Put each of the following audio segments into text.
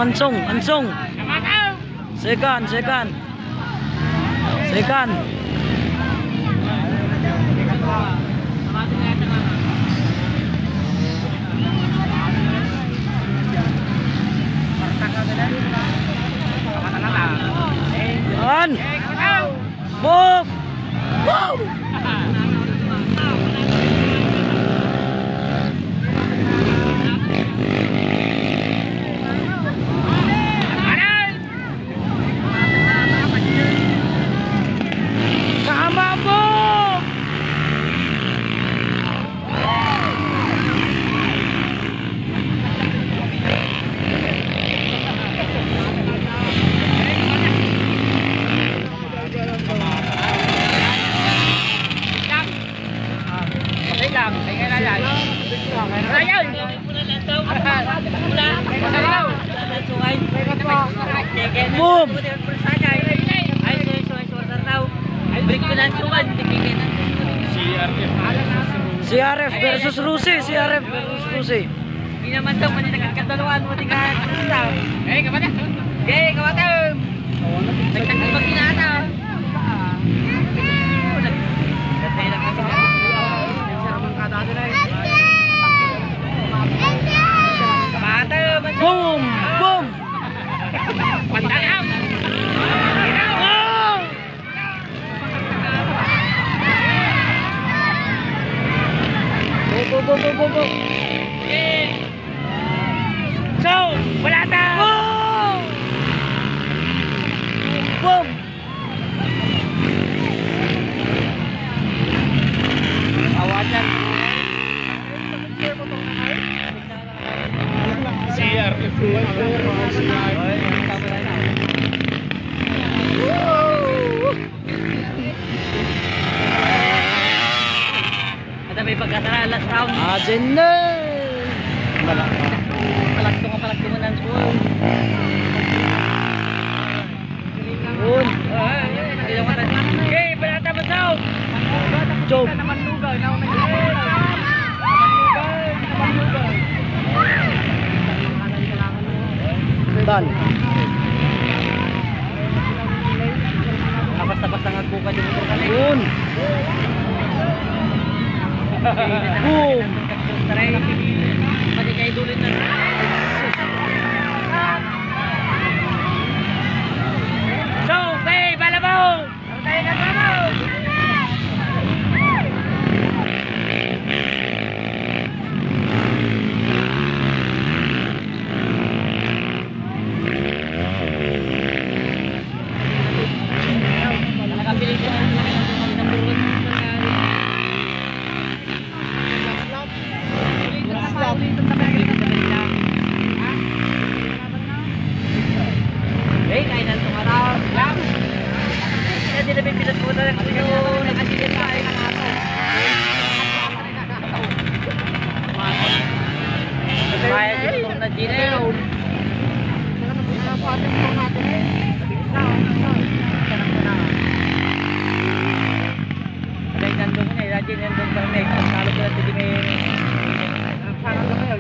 Ansong. Second. Yan. Move. Wow. Boom! CRF versus Rusi. Hindi naman daw mali nagkakataluan mo tingnan. Kapatam. Nagtakal mag-inata. Boom! Pantanam! Go! So, wala ta! Boom! Awasan. Ada may pagkatara last round. Ajen na! Palagto mo ng school. Yun! Okay, balata mo daw! Job! Naman lugaw. Done! Basta-basta nagbuka din ito kanay. Yun! Boom! Taray, pati kayo dulit na. So, hey, balabaw! Tayo na balabaw! Nakabilis ko ng burot. Kain ng tumaraw. Kaya di namin pinagpunta ng kuyo. Nakasilip tayo ng ato. Kaya dito na dinaw. Kaya nandun niya. Kaya nandun kami. Kasalo ko natin din ngayon. Sana na kayo.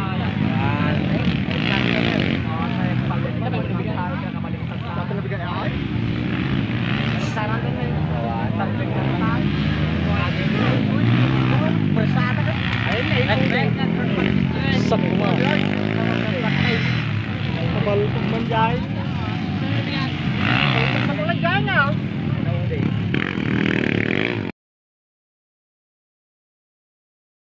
Sak mo. Kapal pagmanjay.